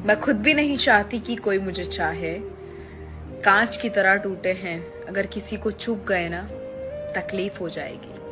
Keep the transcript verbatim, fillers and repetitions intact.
मैं खुद भी नहीं चाहती कि कोई मुझे चाहे। कांच की तरह टूटे हैं, अगर किसी को चुभ गए ना तकलीफ हो जाएगी।